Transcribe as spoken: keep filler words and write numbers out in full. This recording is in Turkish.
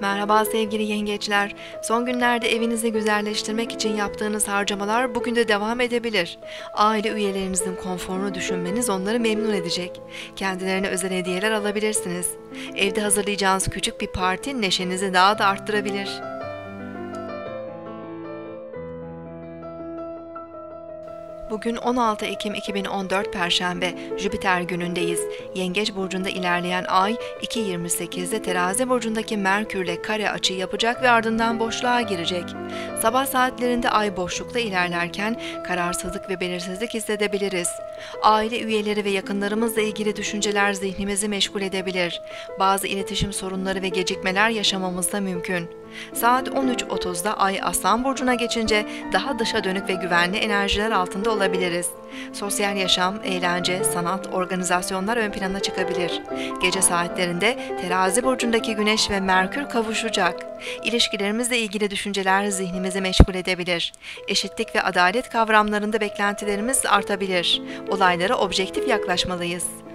Merhaba sevgili yengeçler. Son günlerde evinizi güzelleştirmek için yaptığınız harcamalar bugün de devam edebilir. Aile üyelerinizin konforunu düşünmeniz onları memnun edecek. Kendilerine özel hediyeler alabilirsiniz. Evde hazırlayacağınız küçük bir parti neşenizi daha da arttırabilir. Bugün on altı Ekim iki bin on dört Perşembe, Jüpiter günündeyiz. Yengeç burcunda ilerleyen Ay, iki yirmi sekizde Terazi burcundaki Merkürle kare açı yapacak ve ardından boşluğa girecek. Sabah saatlerinde Ay boşlukta ilerlerken kararsızlık ve belirsizlik hissedebiliriz. Aile üyeleri ve yakınlarımızla ilgili düşünceler zihnimizi meşgul edebilir. Bazı iletişim sorunları ve gecikmeler yaşamamız da mümkün. Saat on üç otuzda Ay Aslan burcuna geçince daha dışa dönük ve güvenli enerjiler altında olabiliriz. Sosyal yaşam, eğlence, sanat, organizasyonlar ön plana çıkabilir. Gece saatlerinde Terazi burcundaki Güneş ve Merkür kavuşacak. İlişkilerimizle ilgili düşünceler zihnimizi meşgul edebilir. Eşitlik ve adalet kavramlarında beklentilerimiz artabilir. Olaylara objektif yaklaşmalıyız.